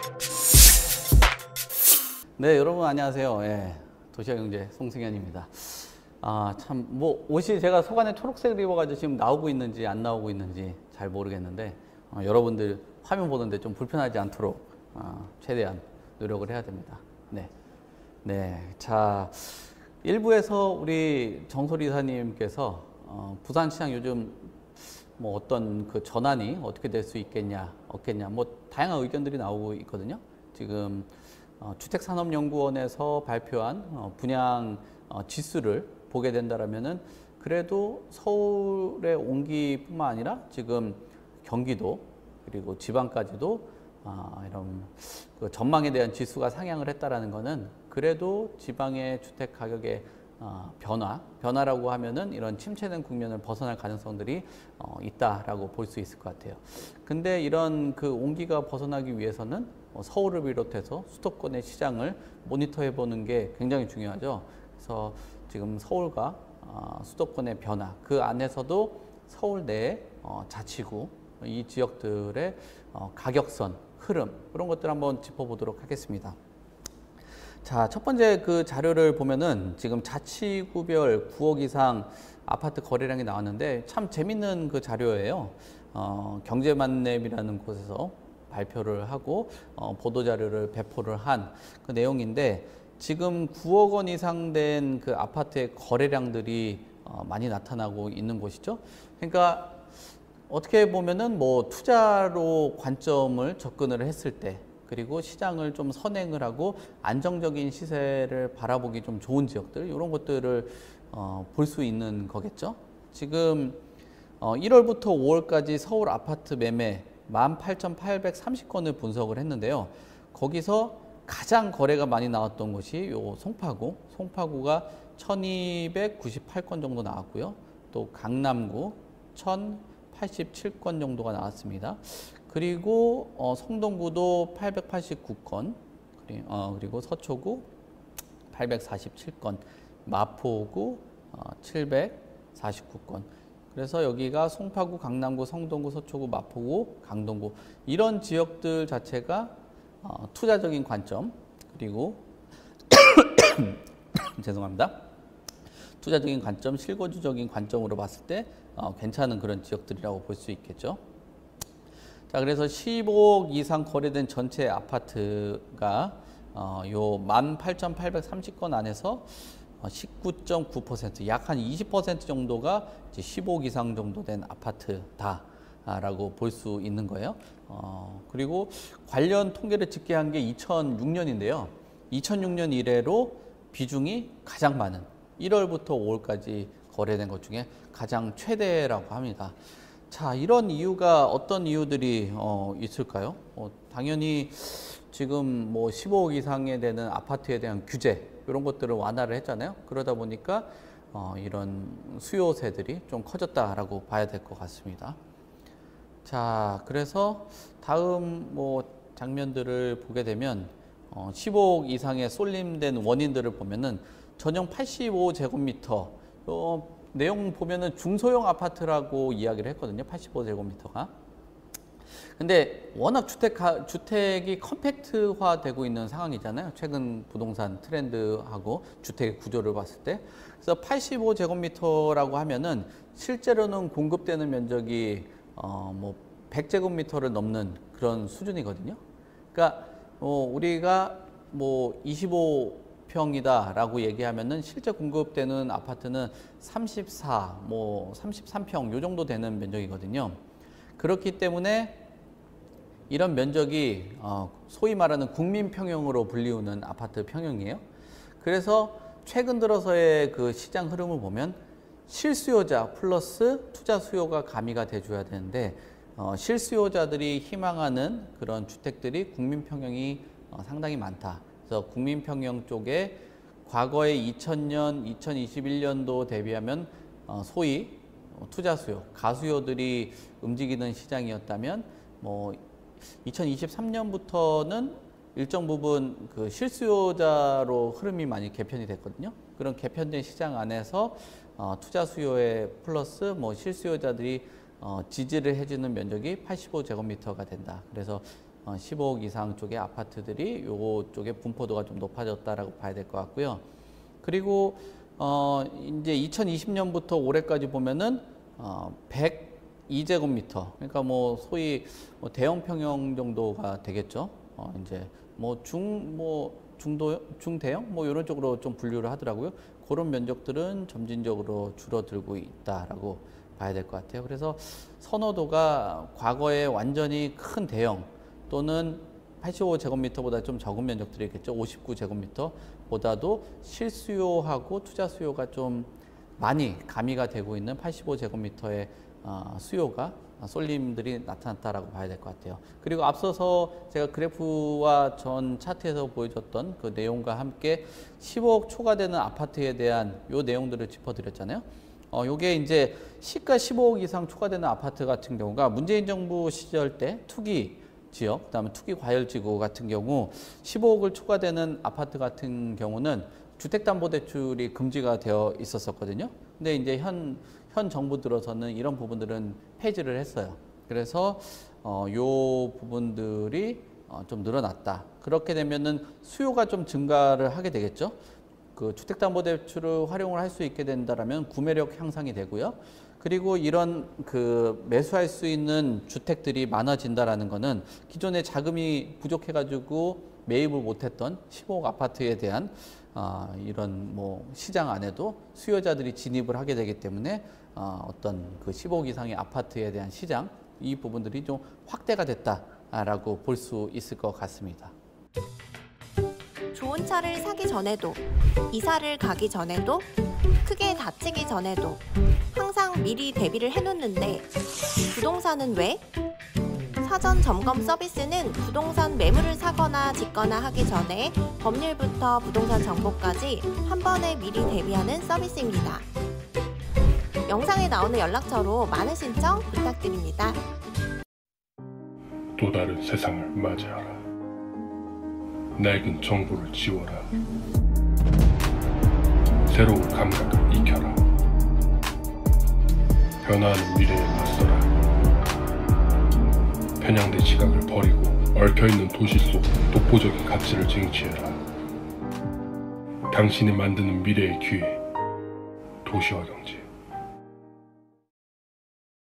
네, 여러분 안녕하세요. 예, 도시락경제 송승현입니다. 참, 뭐, 옷이 제가 속안에 초록색을 입어가지고 지금 나오고 있는지 안 나오고 있는지 잘 모르겠는데, 여러분들 화면 보는데 좀 불편하지 않도록, 최대한 노력을 해야 됩니다. 네. 네. 자, 1부에서 우리 정소리 이사님께서, 부산시장 요즘 뭐 어떤 그 전환이 어떻게 될 수 있겠냐, 없겠냐, 뭐, 다양한 의견들이 나오고 있거든요. 지금, 주택산업연구원에서 발표한 분양 지수를 보게 된다면은 그래도 서울의 온기뿐만 아니라 지금 경기도 그리고 지방까지도 이런 그 전망에 대한 지수가 상향을 했다라는 것은 그래도 지방의 주택 가격의 변화라고 하면은 이런 침체된 국면을 벗어날 가능성들이 있다라고 볼 수 있을 것 같아요. 근데 이런 그 온기가 벗어나기 위해서는 서울을 비롯해서 수도권의 시장을 모니터해 보는 게 굉장히 중요하죠. 그래서 지금 서울과 수도권의 변화, 그 안에서도 서울 내 자치구 이 지역들의 가격선, 흐름 그런 것들 한번 짚어보도록 하겠습니다. 자, 첫 번째 그 자료를 보면은 지금 자치구별 9억 이상 아파트 거래량이 나왔는데 참 재밌는 그 자료예요. 경제만렙이라는 곳에서 발표를 하고 보도자료를 배포를 한 그 내용인데 지금 9억 원 이상 된 그 아파트의 거래량들이 많이 나타나고 있는 곳이죠. 그러니까 어떻게 보면은 뭐 투자로 관점을 접근을 했을 때 그리고 시장을 좀 선행을 하고 안정적인 시세를 바라보기 좀 좋은 지역들 이런 것들을 볼 수 있는 거겠죠. 지금 1월부터 5월까지 서울 아파트 매매 18,830건을 분석을 했는데요. 거기서 가장 거래가 많이 나왔던 곳이 요 송파구가 1,298건 정도 나왔고요. 또 강남구 1,087건 정도가 나왔습니다. 그리고 성동구도 889건, 그리고 서초구 847건, 마포구 749건. 그래서 여기가 송파구, 강남구, 성동구, 서초구, 마포구, 강동구 이런 지역들 자체가 투자적인 관점 그리고 죄송합니다. 투자적인 관점, 실거주적인 관점으로 봤을 때 괜찮은 그런 지역들이라고 볼 수 있겠죠. 자, 그래서 15억 이상 거래된 전체 아파트가 요 18,830건 안에서 19.9%, 약 한 20% 정도가 이제 15억 이상 정도 된 아파트다라고 볼 수 있는 거예요. 그리고 관련 통계를 집계한 게 2006년인데요. 2006년 이래로 비중이 가장 많은 1월부터 5월까지 거래된 것 중에 가장 최대라고 합니다. 자, 이런 이유가 어떤 이유들이 있을까요? 당연히 지금 뭐 15억 이상에 되는 아파트에 대한 규제 이런 것들을 완화를 했잖아요. 그러다 보니까 이런 수요세들이 좀 커졌다라고 봐야 될 것 같습니다. 자, 그래서 다음 뭐 장면들을 보게 되면 15억 이상의 쏠림된 원인들을 보면은 전용 85제곱미터 내용 보면은 중소형 아파트라고 이야기를 했거든요. 85제곱미터가. 근데 워낙 주택이 컴팩트화 되고 있는 상황이잖아요. 최근 부동산 트렌드하고 주택의 구조를 봤을 때. 그래서 85제곱미터라고 하면은 실제로는 공급되는 면적이 뭐 100제곱미터를 넘는 그런 수준이거든요. 그러니까 우리가 뭐 25평이다라고 얘기하면은 실제 공급되는 아파트는 34, 뭐 33평 요 정도 되는 면적이거든요. 그렇기 때문에 이런 면적이 소위 말하는 국민평형으로 불리우는 아파트 평형이에요. 그래서 최근 들어서의 그 시장 흐름을 보면 실수요자 플러스 투자 수요가 가미가 돼줘야 되는데 실수요자들이 희망하는 그런 주택들이 국민평형이 상당히 많다. 그래서 국민평형 쪽에 과거의 2000년, 2021년도 대비하면 소위 투자 수요, 가수요들이 움직이는 시장이었다면 뭐 2023년부터는 일정 부분 그 실수요자로 흐름이 많이 개편이 됐거든요. 그런 개편된 시장 안에서 투자 수요에 플러스 뭐 실수요자들이 지지를 해주는 면적이 85제곱미터가 된다. 그래서 15억 이상 쪽의 아파트들이 요쪽에 분포도가 좀 높아졌다라고 봐야 될 것 같고요. 그리고 이제 2020년부터 올해까지 보면은 102제곱미터, 그러니까 뭐 소위 뭐 대형 평형 정도가 되겠죠. 이제 뭐 중대형 뭐 이런 쪽으로 좀 분류를 하더라고요. 그런 면적들은 점진적으로 줄어들고 있다라고 봐야 될 것 같아요. 그래서 선호도가 과거에 완전히 큰 대형 또는 85제곱미터보다 좀 적은 면적들이겠죠. 59제곱미터보다도 실수요하고 투자 수요가 좀 많이 가미가 되고 있는 85제곱미터의 수요가 쏠림들이 나타났다라고 봐야 될 것 같아요. 그리고 앞서서 제가 그래프와 전 차트에서 보여줬던 그 내용과 함께 15억 초과되는 아파트에 대한 요 내용들을 짚어드렸잖아요. 요게 이제 시가 15억 이상 초과되는 아파트 같은 경우가 문재인 정부 시절 때 투기 지역, 그다음에 투기 과열지구 같은 경우 15억을 초과되는 아파트 같은 경우는 주택담보대출이 금지가 되어 있었거든요. 근데 이제 현 정부 들어서는 이런 부분들은 폐지를 했어요. 그래서 요 부분들이 좀 늘어났다. 그렇게 되면은 수요가 좀 증가를 하게 되겠죠. 그 주택담보대출을 활용을 할 수 있게 된다라면 구매력 향상이 되고요. 그리고 이런 그 매수할 수 있는 주택들이 많아진다라는 거는 기존에 자금이 부족해가지고 매입을 못했던 15억 아파트에 대한 이런 뭐 시장 안에도 수요자들이 진입을 하게 되기 때문에 어떤 그 15억 이상의 아파트에 대한 시장, 이 부분들이 좀 확대가 됐다라고 볼 수 있을 것 같습니다. 좋은 차를 사기 전에도, 이사를 가기 전에도, 크게 다치기 전에도 항상 미리 대비를 해놓는데 부동산은 왜? 사전 점검 서비스는 부동산 매물을 사거나 짓거나 하기 전에 법률부터 부동산 정보까지 한 번에 미리 대비하는 서비스입니다. 영상에 나오는 연락처로 많은 신청 부탁드립니다. 또 다른 세상을 맞이하라. 낡은 정보를 지워라. 새로운 감각을 익혀라. 변화하는 미래에 맞서라. 편향된 시각을 버리고 얽혀있는 도시 속 독보적인 가치를 쟁취해라. 당신이 만드는 미래의 기회, 도시화 경제.